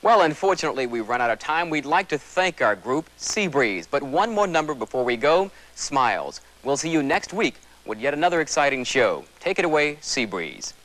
Well, unfortunately, we've run out of time. We'd like to thank our group, Seabreeze. But one more number before we go, Smiles. We'll see you next week with yet another exciting show. Take it away, Seabreeze.